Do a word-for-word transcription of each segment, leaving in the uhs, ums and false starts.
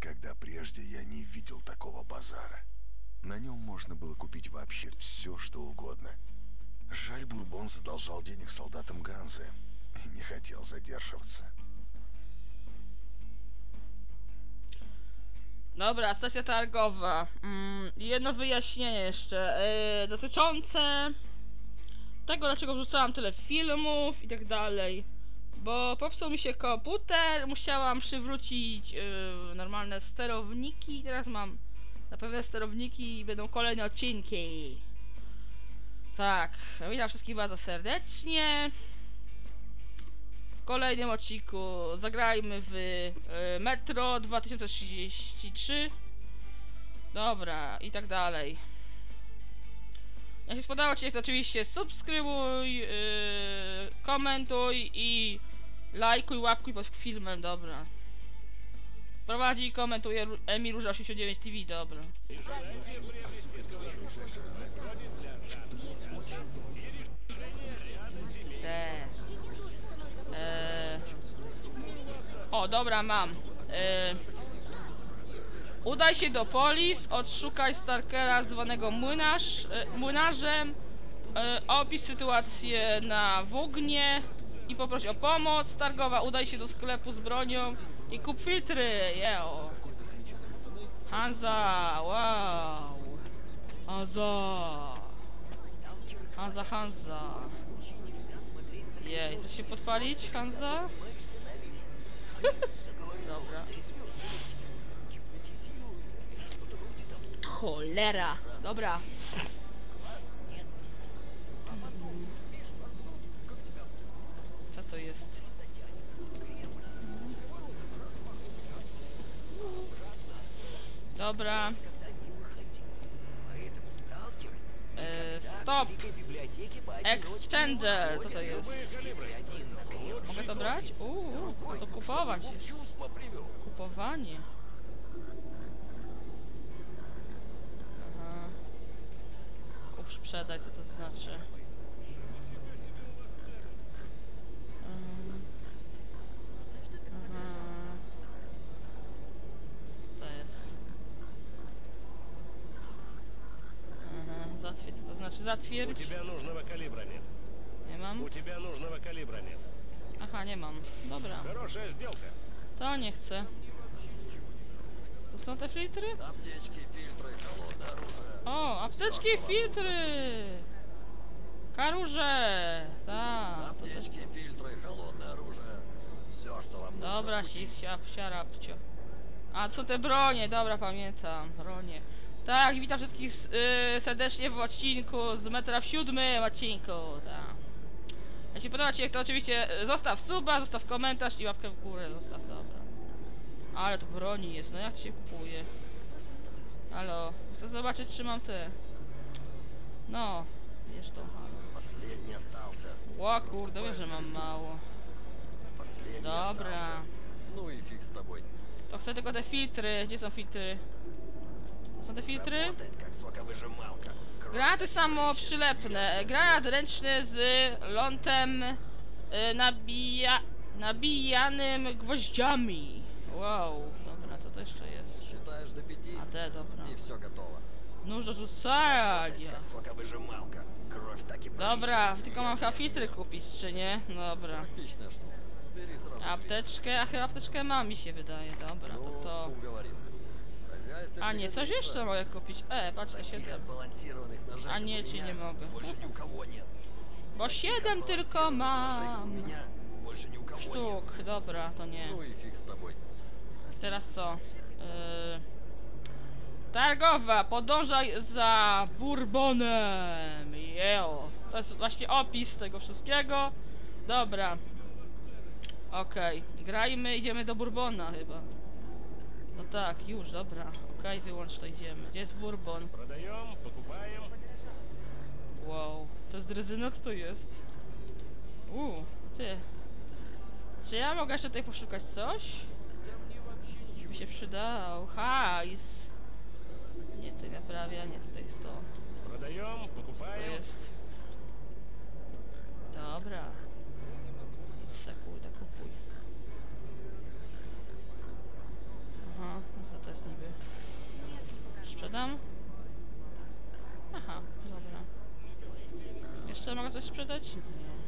Никогда прежде я не видел такого базара. На нем можно было купить вообще все, что угодно. Жаль, Бурбон задолжал денег солдатам Ганзы и не хотел задерживаться. Dobra, stacja targowa. Mm, jedno wyjaśnienie jeszcze yy, dotyczące tego, dlaczego wrzucałam tyle filmów i tak dalej. Bo popsuł mi się komputer, musiałam przywrócić yy, normalne sterowniki i teraz mam na pewne sterowniki i będą kolejne odcinki. Tak, witam wszystkich bardzo serdecznie. W kolejnym odcinku zagrajmy w y, Metro dwa tysiące trzydzieści trzy. Dobra, i tak dalej. Jeśli spodobało Ci się, to oczywiście subskrybuj, yy, komentuj i lajkuj, łapkuj pod filmem, dobra. Prowadzi i komentuje Emil Róża osiemdziesiąt dziewięć T V, dobra. Te. Eee. O, dobra, mam. Eee. Udaj się do Polis, odszukaj Starkera zwanego młynarz, e, młynarzem, e, opisz sytuację na Wugnie i poproś o pomoc. Targowa, udaj się do sklepu z bronią i kup filtry, jeo. Hanza, wow. Hanza. Hanza, Hanza. Jej, chcesz się pospalić, Hanza? Dobra. Cholera. Dobra. Co to jest? Dobra. E, stop. Extender. Co to jest? Mogę to brać? Uuu, to kupować. Kupowanie. Aha. Kup, sprzedaj, co to znaczy? Um. Aha. Co jest? Aha, zatwierdź, co to znaczy zatwierdź? У тебя нужного калибра нет. Nie mam? У тебя нужного калибра нет. Aha, nie mam. Dobra. Хорошая сделка. To nie chcę. Tu są te filtry? Аптечки, фильтры, холодное оружие. O, apteczki i filtry! Karuże! Tak. Аптечки, фильтры, холодное оружие. Все, что вам нужно Dobra, купить. sif, siarapcio. A co te bronie? Dobra, pamiętam. Bronie. Tak, witam wszystkich yy, serdecznie w odcinku z metra w siódmym odcinku. Tak. Jeśli podoba Ci się, to oczywiście zostaw suba, zostaw komentarz i łapkę w górę. Zostaw, dobra. Ale tu broni jest, no jak to się kupuje? Halo, chcę zobaczyć, czy mam te. No, wiesz to, halo. Последний остался. Ło kurde, wiem, że mam mało. Последний Dobra. остался. Ну и фиг с тобой. To chcę tylko te filtry. Gdzie są filtry? To są te filtry? Работает как соковыжималка. Кровь Granaty таких samo трещин. przylepne. Granat ręczny z lądem y, nabija, nabijanym gwoździami. Wow, dobra, co to jeszcze jest? Считаешь до пяти, A te, dobra. и все готово. Nóż do Работает rzucania. как соковыжималка. Кровь так и Dobra, брызжет. tylko mam chyba filtry kupić, czy nie? Dobra. Практичная штука. Бери сразу две. Apteczkę, a chyba apteczkę mam, mi się wydaje. Dobra, to Ну, to. уговорил. Хозяйство A nie, coś пригодится. jeszcze mogę kupić. E, patrz, to Таких siedem. отбалансированных ножей, А как нет, у чи меня, не могу. больше ни у кого нет. Bo Таких siedem tylko отбалансированных ножей, как у mam. меня, больше ни у кого нет. Sztuk, dobra, to nie. Ну и фиг с тобой. Teraz co? Yy... Targowa, podążaj za Bourbonem. Jeo. To jest właśnie opis tego wszystkiego. Dobra. Okej, okay. Grajmy, idziemy do Bourbona chyba. No tak, już, dobra. Okej, okay, wyłącz to, idziemy. Gdzie jest Bourbon? Продаем, покупаем. Wow, to jest drezyna, co to jest? Uuu, ty. Czy ja mogę jeszcze tutaj poszukać coś? By się przydał. Hajs. Nie, to naprawia, nie, tutaj jest to. Продаем, To покупаем. jest. Dobra. Idź se, kurde, kupuj. Aha, za chcesz sprzedać? Nie.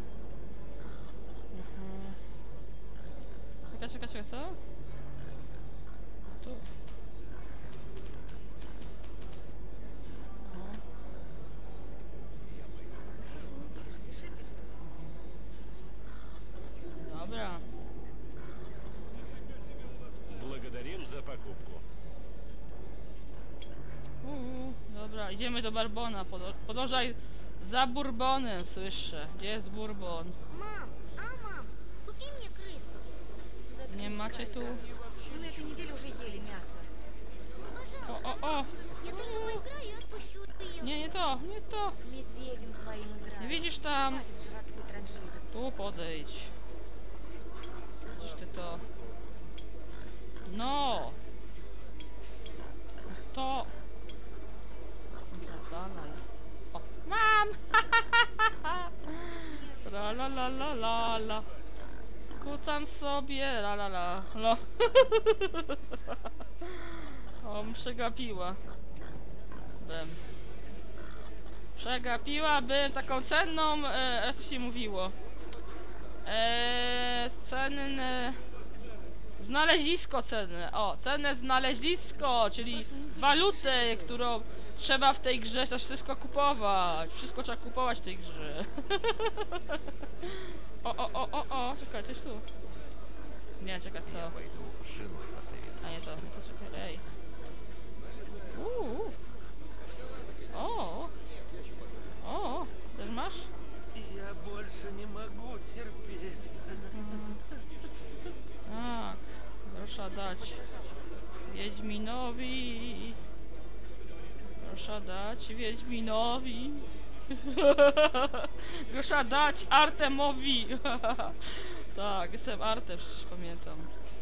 Mhm. Czekaj, czekaj, czekaj, co? Tu. Dobra. Благодарим за покупку. Uuu, dobra, idziemy do Barbona. Podo podążaj za Bourbonem, słyszę. Gdzie jest Bourbon? Мам, а мам, купи мне крыску. Nie macie tu? Мы на этой неделе уже ели мясо. O, Пожалуйста, o, o! я только поиграю и отпущу ее. Nie, nie to, nie to. С медведем своим Nie играю. widzisz tam? Хватит жратвы транжирить. Tu podejdź. Widzisz ty to? No! To! Dalej. O, mam! La la la la la la. Kucam sobie, la la la. No. O, przegapiła. Bym. Przegapiłabym taką cenną, e, jak to się mówiło. Eee, cenne... Znalezisko cenne. O, cenne znalezisko, czyli walutę, którą trzeba w tej grze też wszystko kupować. Wszystko trzeba kupować w tej grze. O, o, o, o, o, czekaj, coś tu. Nie, czekaj, co? A nie to, poczekaj, ej. Uuu. O, o, też masz? Я больше не могу терпеть. Tak, proszę dać Wiedźminowi. Proszę dać Wiedźminowi. Proszę dać Artemowi. Tak, jestem Artem, przecież pamiętam.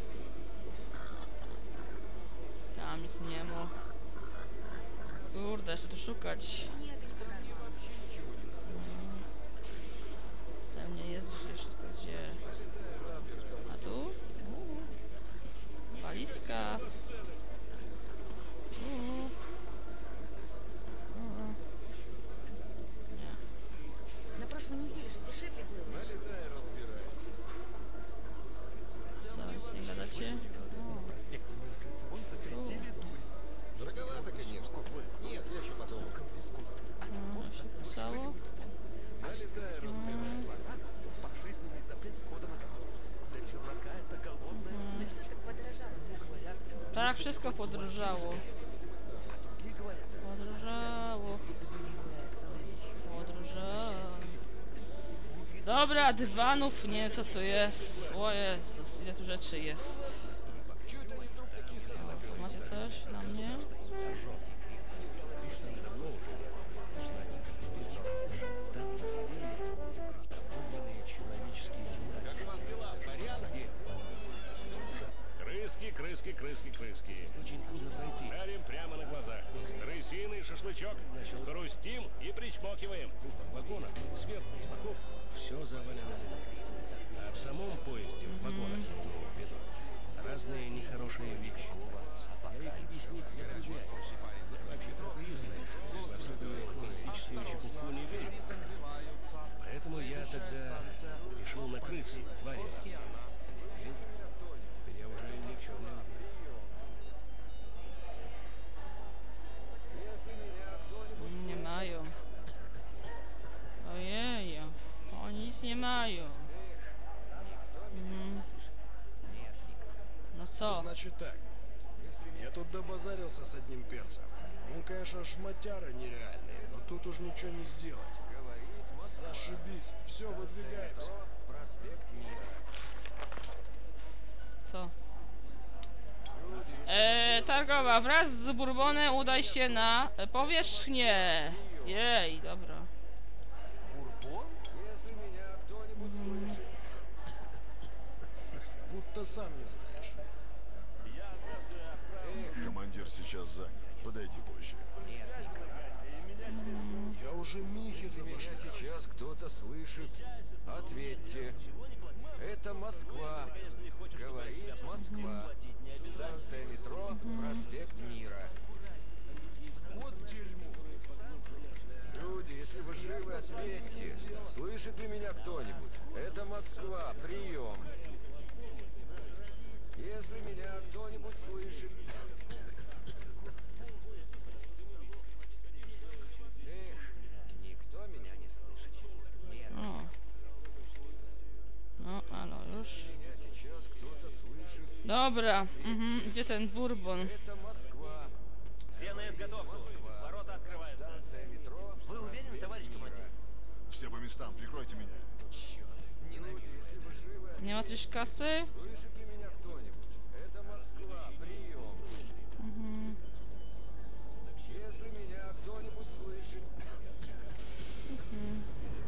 Tam nic nie ma. Kurde, jeszcze tu szukać. Нет, не покажу. Tam nie jest wszystko gdzie. A tu? Uuu. Walizka. Uuu. Uuu. Nie. На прошлой неделе же дешевле было. Co, nie gadacie? Дороговато, конечно. Нет, я еще подумал. No, się pisało. Пожизненный запрет входа на газу. Для челнока это голодная смерть. Что так подорожало? Говорят, Tak, wszystko podrożało. другие говорят, Podrożało. Podrożało. Dobra, dywanów, nie wiem co to jest. O Jezus, ile tu rzeczy jest. O, macie coś na mnie? Давно уже знаем, там население, человеческие дела. Как у вас дела? В порядке? Крыски, крыски, крыски, крыски. Очень трудно пройти. Жарим прямо на глазах. Крысиный шашлычок. Хрустим и причмокиваем. В вагонах, сверху, с боков, все завалено. А в самом поезде, в вагонах, в ведро, разные нехорошие вещи. Я их объяснить затрудняюсь. Вообще-то вы знаете, во всякую мистическую чепуху не верю. Поэтому я тогда пришел на крыс, твари. Теперь, теперь я уже ни в чем не уверен. Nie mają. Ojej, oni nic nie mają. Mhm. No co? Значит так. Я тут добазарился с одним перцем. Он, конечно, шматяра нереальный, но тут уж ничего не сделать. Зашибись, все, выдвигаемся. Co? Eee, targowa, wraz z Bourbonem udaj się na e, powierzchnię. Jej, dobra. бурбон? Будто сам не знаешь. Командир сейчас занят. Подойди позже. Я уже Михе Меня забашлял. сейчас кто-то слышит. Ответьте. Это Москва. Говорит Москва. Станция метро, проспект Мира. Вот дерьмо. Люди, если вы живы, ответьте. Слышите? Dobra, mhm. Gdzie ten Bourbon? Это Москва. Все на изготовку. Москва. Ворота открываются. Станция метро. Вы уверены, товарищ командир? Все по местам, прикройте меня. Черт, ненавижу. Если вы живы, Nie ma też kasy? слышит ли меня кто-нибудь? Это Москва. Прием. Mhm. Если меня кто-нибудь слышит. Mhm.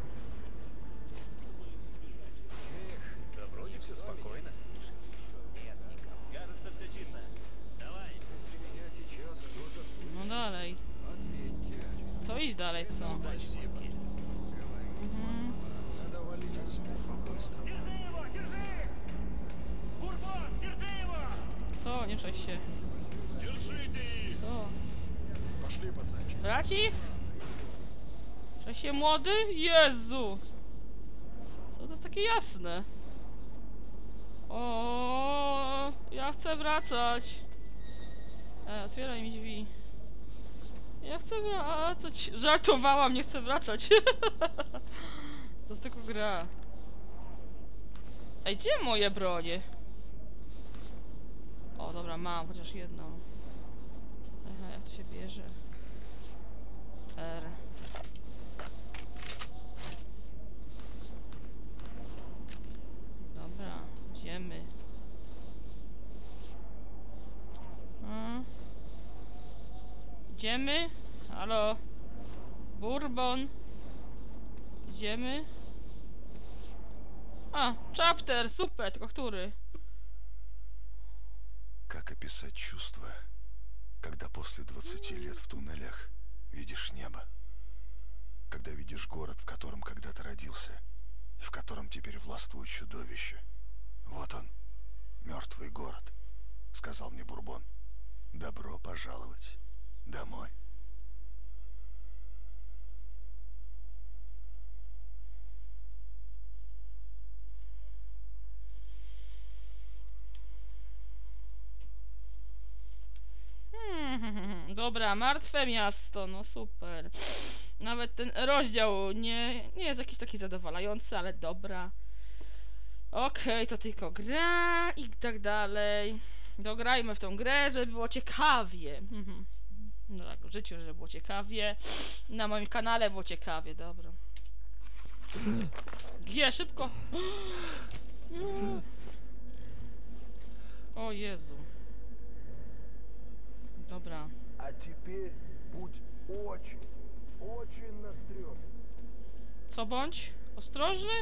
Эх, Да вроде все спокойно. Нет, никого. Кажется, все чисто. Давай. если меня сейчас кто-то слышит, No dalej. ответьте. To idź dalej, co? Спасибо. Mhm. Надо валить отсюда по-быстрому. Co? Nie przejść się. Co? Пошли, пацанчик. Brać ich? Przejść się młody? Jezu! Co to jest takie jasne? O, ja chcę wracać. E, otwieraj mi drzwi. Ja chcę wracać. Żartowałam, nie chcę wracać. To jest tylko gra. Ej, gdzie moje bronie? O, dobra, mam chociaż jedną. Aha, jak to się bierze? R. Dobra, idziemy. Hmm. Idziemy? Halo? Bourbon? Idziemy? A, chapter, super, tylko który? Как описать чувство, когда после двадцати лет в туннелях видишь небо? Когда видишь город, в котором когда-то родился, и в котором теперь властвует чудовище. Вот он, мертвый город, сказал мне Бурбон. Добро пожаловать домой. Hmm, dobra, martwe miasto, no super. Nawet ten rozdział nie, nie jest jakiś taki zadowalający, ale dobra. Okej, to tylko gra i tak dalej. Dograjmy w tą grę, żeby było ciekawie. Mhm. No tak, w życiu, żeby było ciekawie. Na moim kanale było ciekawie, dobra. G, szybko! O Jezu. Dobra. А теперь будь очень, очень настрём. Co bądź? Ostrożny?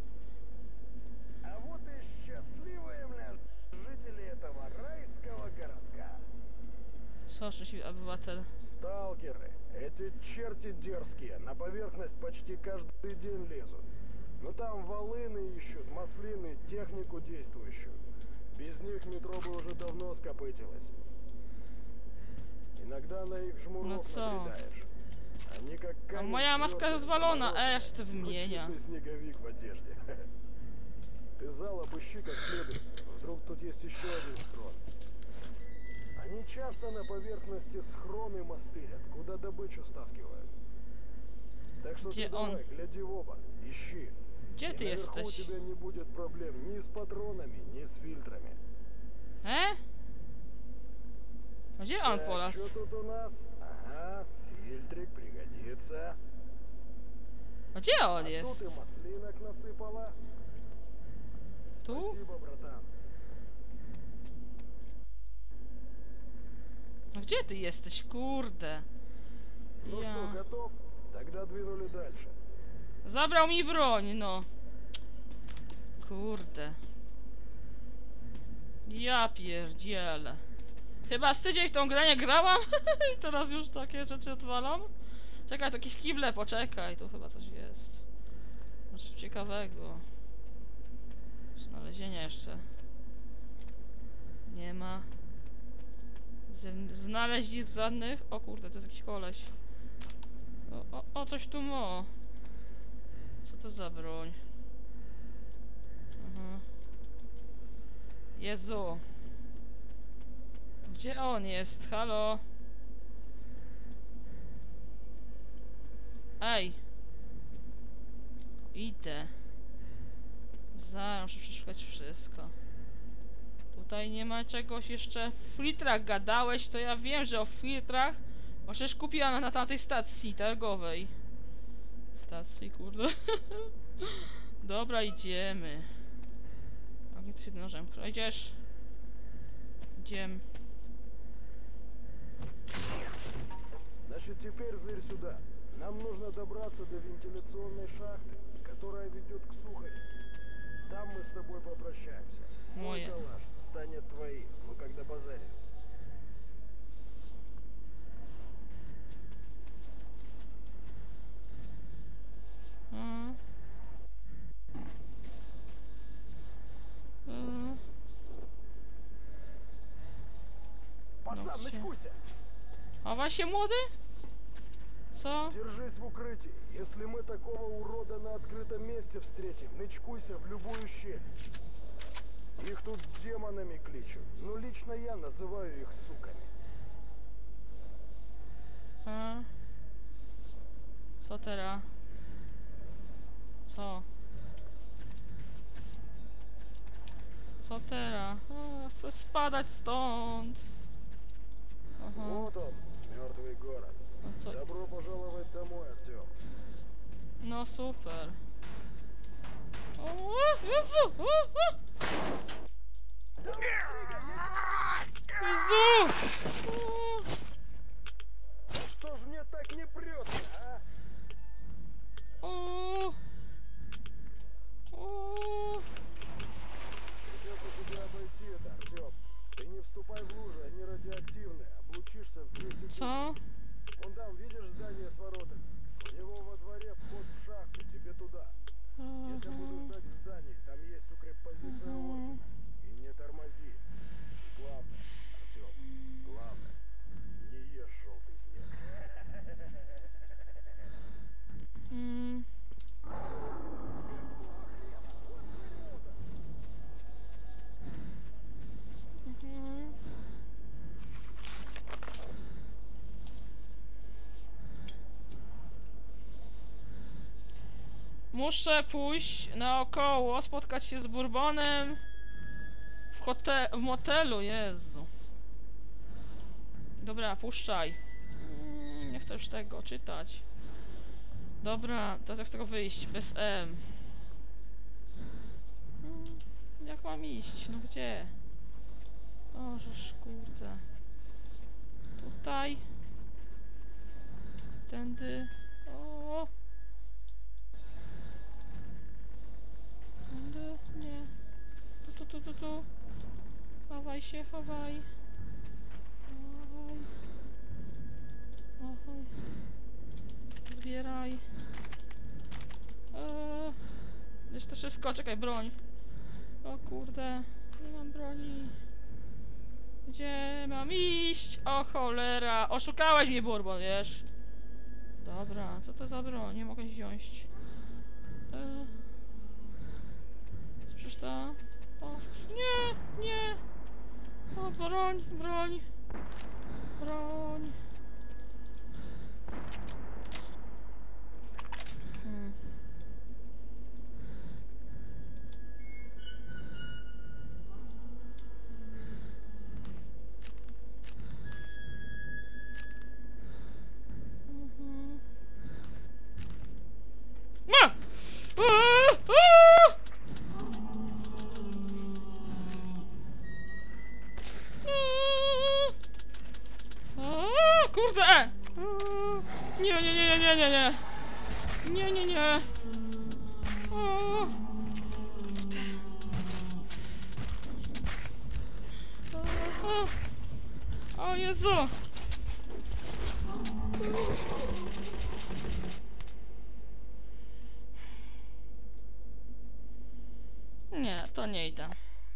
А вот и счастливые, бля, жители этого райского городка. Co, szczęśliwy obywatel? Сталкеры, эти черти дерзкие, на поверхность почти каждый день лезут. Но там волыны ищут, маслины, технику действующую. Без них метро бы уже давно скопытилось. Иногда на их жмуров No co? набредаешь. Они как A камень moja maska твёрдый, rozwalona, морозные, e, jeszcze to wymienia. чистый снеговик в одежде. Ты зал обыщи как следует. Вдруг тут есть еще один схрон. Они часто на поверхности схроны мастырят, куда добычу стаскивают. Так что Где ты он? давай, гляди в оба, ищи. Gdzie И ty наверху у jesteś? тебя не будет проблем ни с патронами, ни с фильтрами. E? Gdzie on Так, polas? что тут у нас? Ага, фильтрик пригодится. Gdzie on А jest? тут и маслинок насыпала. Tu? Спасибо, братан. No gdzie ty jesteś? Kurde. Ну что, Ja. готов? Тогда двинули дальше. Zabrał mi broń, no. Kurde. Ja pierdzielę. Chyba z tydzień w tą grę nie grałam i teraz już takie rzeczy odwalam. Czekaj, to jakieś kible, poczekaj, tu chyba coś jest. Coś ciekawego. Znalezienia jeszcze. Nie ma. Z znaleźć nic żadnych. O kurde, to jest jakiś koleś. O, o, o coś tu ma. Co to za broń? Aha. Jezu. Gdzie on jest? Halo? Ej. Idę. Zaraz muszę przeszukać wszystko. Tutaj nie ma czegoś jeszcze. W filtrach gadałeś, to ja wiem, że o filtrach. Bo przecież kupiłam na tamtej stacji targowej. Stacji, kurde. Dobra, idziemy. Jak ty się nożem krojdziesz? Idziemy. Значит, теперь зырь сюда. Нам нужно добраться до вентиляционной шахты, которая ведет к Сухарю. Там мы с тобой попрощаемся. Мой Моя. калаш станет твоим, ну когда базарим. Mm. Mm. Пацан, Ну, всё. начкуйся! Chowaj się, młody? Co? Держись в укрытии. Если мы такого урода на открытом месте встретим, начкуйся в любую щель. Их тут демонами кличут. Ну, лично я называю их суками. A. Co teraz? Co? Co teraz? O, chcę spadać stąd. Aha. Вот он, мертвый город. No, co? Добро пожаловать домой, Артем. No super. O, Jezu! O, o! Jezu! O! Что ж мне так не прет, а? O! O! Придется тебе обойти это, Артем. Ты не вступай в лужи, они радиоактивные. Облучишься в две секунды. Co? Вон там, видишь здание с воротами? У него во дворе вход в шахту, тебе туда. Если будешь ждать в здании, там есть укреппозиция ордена. И не тормози. Главное, Артем, главное, не ешь желтый снег. Mm. Mhm. Muszę pójść naokoło, spotkać się z Bourbonem w, hote w motelu, Jezu. Dobra, puszczaj. Mm, nie chcę już tego czytać. Dobra, teraz jak z tego wyjść? Bez M. Mm, jak mam iść? No gdzie? O, żeż kurde. Tutaj. Tędy. O. Tędy. Nie. Tu, tu, tu, tu, tu. Chowaj się, chowaj. Chowaj. Chowaj. Zbieraj. Eee, jeszcze to wszystko, czekaj, broń. O kurde, nie mam broni. Gdzie mam iść? O cholera, oszukałeś mnie, Bourbon, wiesz? Dobra, co to za broń? Nie mogę wziąć. Eee, co przecież to? O, nie, nie. O, broń, broń. Broń. Hmm. Mhm. A! A! A! A! Kurde! Nie, nie, nie, nie, nie, nie. Nie, nie, nie. O, o, o Jezu. Nie, to nie idę.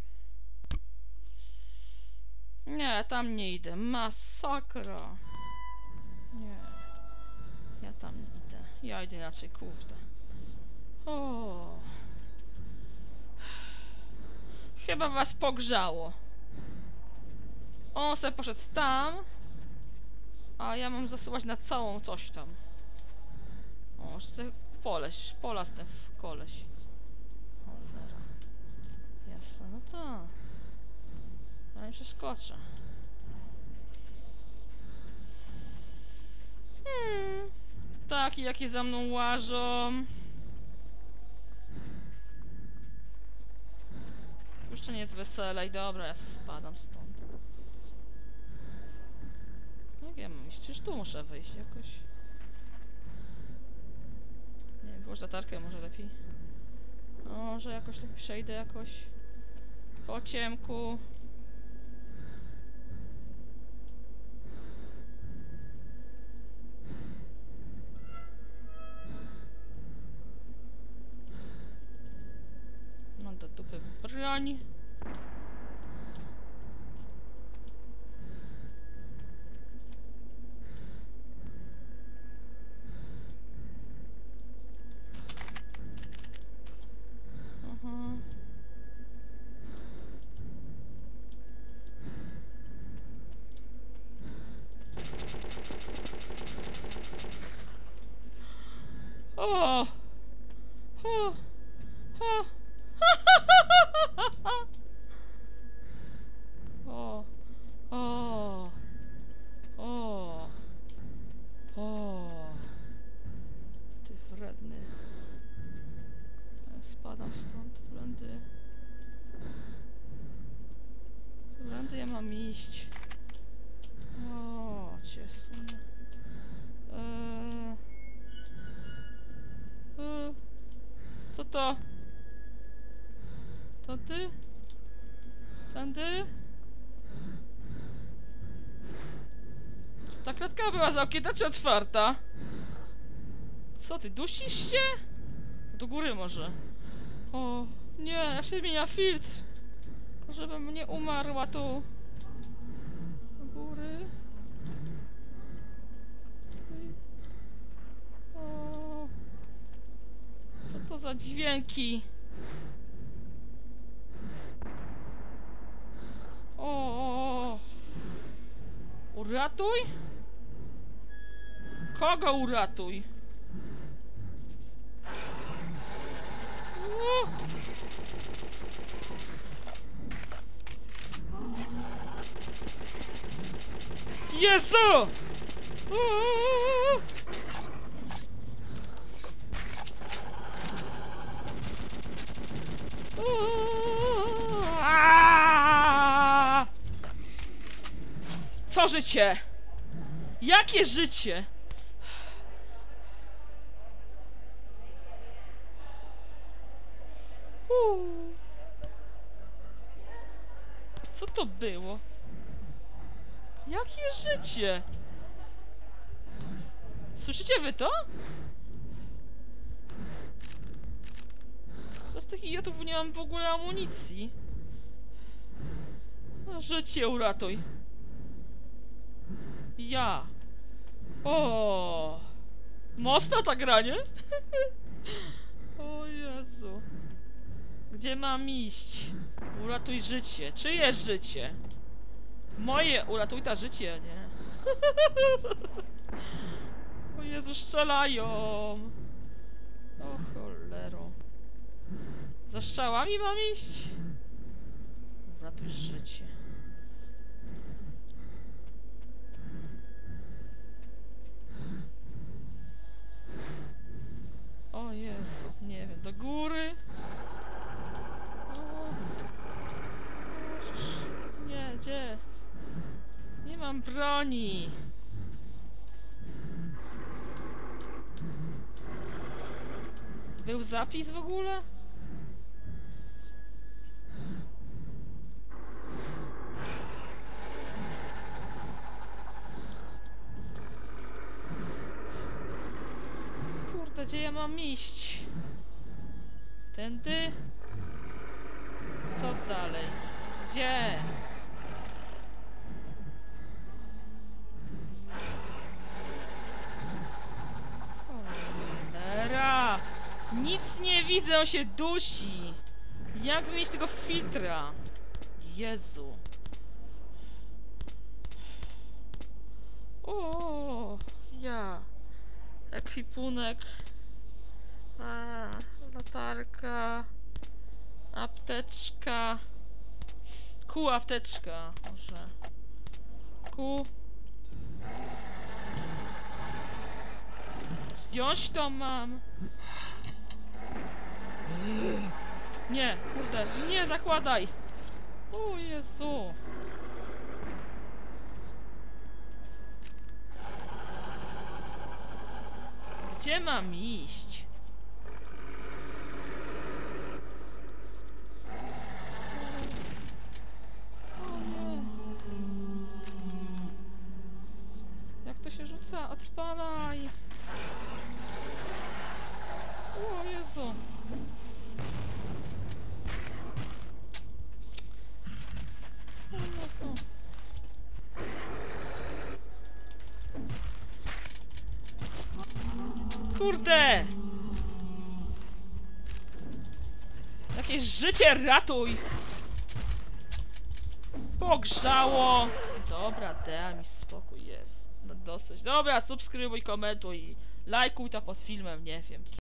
Nie, tam nie idę. Masakra. Nie. Ja tam nie idę. Ja idę inaczej, kurde. O. Chyba was pogrzało. On sobie poszedł tam. A ja mam zasuwać na całą coś tam. O, że ten poleś, polas ten koleś. Cholera. Jasne, no to. Ja nie przeskoczę. Hmm. Taki, jakie za mną łażą. Jeszcze nie jest weselej. Dobra, ja spadam stąd. Nie wiem, przecież tu muszę wyjść jakoś. Nie wiem, włoż latarkę może lepiej. Może jakoś tak przejdę jakoś po ciemku. Mam do dupy broń. Aha. O! O! O! O! O! O! O! Ty wredny. Ja spadam stąd, którędy. Którędy ja mam iść? O, cię sunę. Eee. Eee. Co to? To ty? Tędy? Czy ta klatka była zamknięta czy otwarta? Co ty, dusisz się? Do góry może. O, nie, ja się zmienia filtr. Żebym nie umarła tu. Do góry. O, co to za dźwięki? O, o, o. Uratuj? Kogo uratuj? O. Jezu! O, o, o. Aaaa! Co życie? Jakie życie? Uuu. Co to było? Jakie życie? Słyszycie wy to? Z tych idiotów nie mam w ogóle amunicji. Życie uratuj. Ja. O. Mocna ta gra, nie? O Jezu. Gdzie mam iść? Uratuj życie. Czyje życie? Moje. Uratuj ta życie, nie? O Jezu, strzelają. O cholero. Za strzałami mam iść? Uratuj życie. O Jezu, nie wiem, do góry? O. Nie, gdzie? Nie mam broni. Był zapis w ogóle? Kurde, gdzie ja mam iść? Tędy? Co dalej? Gdzie? Cholera! Nic nie widzę, on się dusi! Jak wymienić tego filtra? Jezu! O, ja! Ekwipunek. A, latarka. Apteczka. Ku apteczka. Może. Ku. Zdjąć to mam. Nie, kurde, nie zakładaj. O Jezu. Gdzie mam iść? O nie. Jak to się rzuca? Odpalaj. O Jezu. O Jezu. Kurde! Jakieś życie ratuj! Pogrzało! Dobra, daj mi spokój, jest. No dosyć. Dobra, subskrybuj, komentuj, lajkuj to pod filmem, nie wiem.